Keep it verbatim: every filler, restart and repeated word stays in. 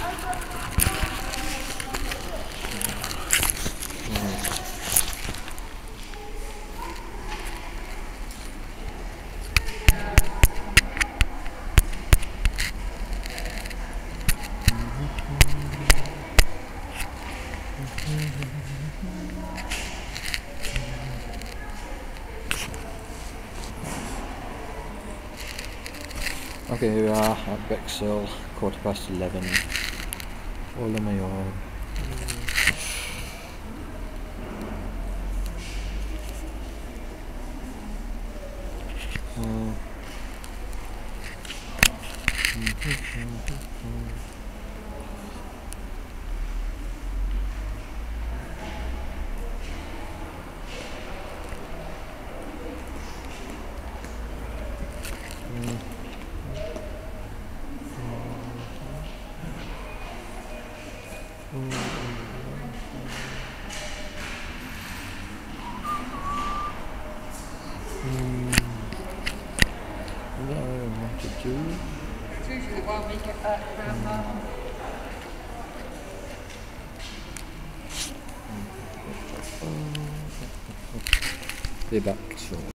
Okay, here we are at Bexhill, quarter past eleven, all on my own. Uh, Be back shortly.